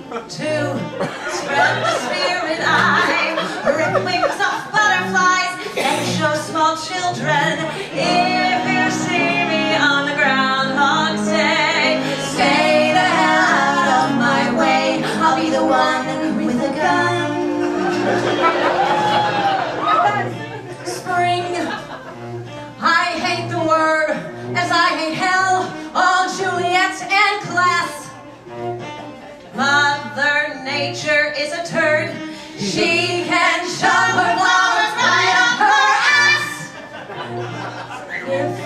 to spread the spirit eye, rip wings off butterflies, and show small children. If you see me on the Groundhog's Day, stay the hell out of my way. I'll be the one with a gun. Spring, I hate the word as I hate hell, all Juliets and class. Mother Nature is a turd. She can shove her flowers right up her ass. If